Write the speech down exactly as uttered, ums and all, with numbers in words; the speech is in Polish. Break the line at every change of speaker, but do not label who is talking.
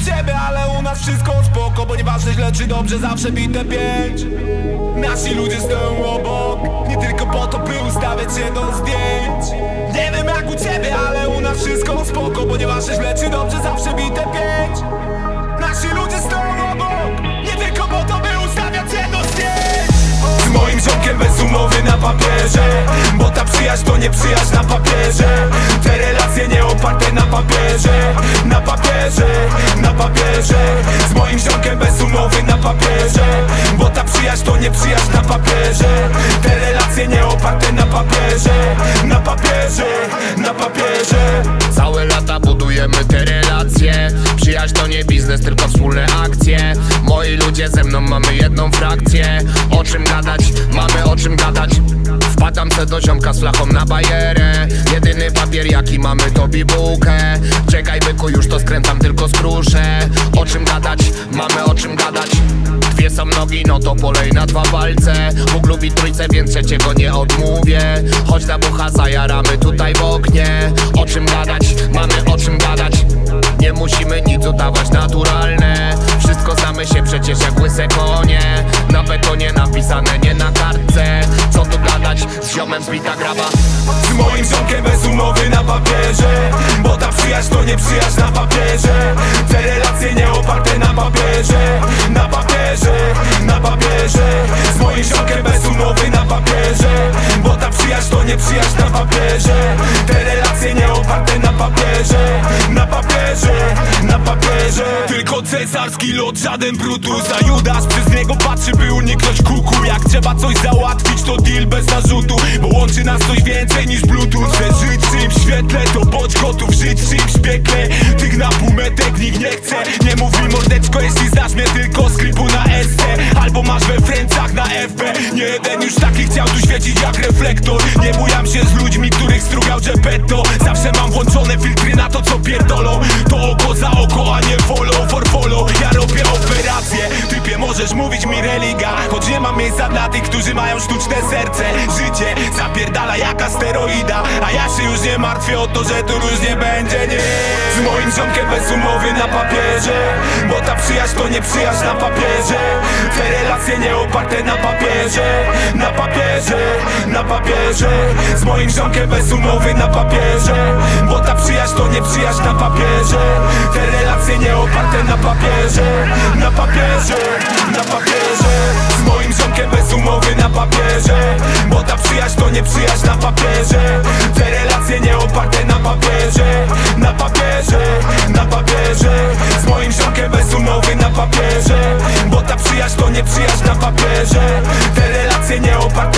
ciebie, ale u nas wszystko spoko, bo nieważne źle czy dobrze, zawsze bite pięć. Nasi ludzie stoją obok, nie tylko po to, by ustawiać się do zdjęć. Nie wiem jak u ciebie, ale u nas wszystko spoko, bo nieważne źle czy dobrze, zawsze bite pięć. Nasi ludzie stoją obok, nie tylko po to, by ustawiać się do zdjęć. Z moim ziomkiem bez umowy na papierze, bo ta przyjaźń to nie przyjaźń na papierze. Te relacje nie oparte na papierze, na papierze, na papierze. Z moim ziomkiem bez umowy na papierze, bo ta przyjaźń to nie przyjaźń na papierze. Te relacje nie oparte na papierze, na papierze, na papierze.
Całe lata budujemy te relacje. Przyjaźń to nie biznes, tylko wspólne akcje. Moi ludzie ze mną mamy jedną frakcję. O czym gadać? Mamy o czym gadać. Wpadam se do ziomka z flachą na bajerę. Jedyny papier jaki mamy to bibułkę. Czekaj byku, już to skręcam, tylko skruszę. O czym gadać? Mamy o czym gadać. Dwie są nogi, no to polej na dwa palce. Bóg lubi trójce, więc trzeciego nie odmówię. Chodź na bucha, zajaramy tutaj w oknie. O czym gadać? Mamy o czym gadać. Nie musimy nic udawać, naturalne. Wszystko znamy się przecież jak łyse konie. Na betonie napisane, nie na kartce. Co tu gadać? Z ziomem zbita graba.
Z moim ziomkiem bez umowy na papierze, bo ta przyjaźń to nie przyjaźń na papierze. Te relacje nie oparte na papierze, na papierze, na papierze. Z moim ziomkiem bez umowy na papierze, bo ta przyjaźń to nie przyjaźń na papierze. Te relacje nie oparte na papierze, na papierze, na papierze. Tylko cesarski lot, żaden Brutus. A Judasz przez niego patrzy, by uniknąć kuku. Jak trzeba coś załatwić, to deal bez narzutu, bo łączy nas coś więcej niż bluetooth. Chcesz żyć w czymś świetle, to bądź gotów żyć w czymś piekle. Tych na półmetek nikt nie chce. Nie mów mi mordeczko, jeśli znasz mnie tylko z klipu na S C, albo masz we Francach na F B. Nie jeden już taki chciał tu świecić jak reflektor. Nie bujam się z ludźmi, których strugał Geppetto. Zawsze mam włączone filtry na to co pierdolą. To oko za oko, a nie follow for follow. Ja robię operacje, typie możesz mówić mi religia, choć nie mam miejsca dla tych, którzy mają sztuczne serce. Życie zapierdala jaka steroida, a ja się już nie martwię o to, że tu różnie będzie, nie. Z moim ziomkiem bez umowy na papierze, bo ta przyjaźń to nie przyjaźń na papierze. Te relacje nie oparte na papierze, na papierze, na papierze. Z moim ziomkiem bez umowy na papierze, bo ta przyjaźń to nie przyjaźń na papierze. Te relacje nie oparte na papierze, na papierze, na papierze. Z moim ziomkiem bez umowy na papierze, bo ta przyjaźń to nie przyjaźń na papierze. Te relacje nie oparte na papierze, na papierze, na papierze. Z moim ziomkiem bez umowy na papierze, bo ta przyjaźń to nie przyjaźń na papierze. Te relacje nie oparte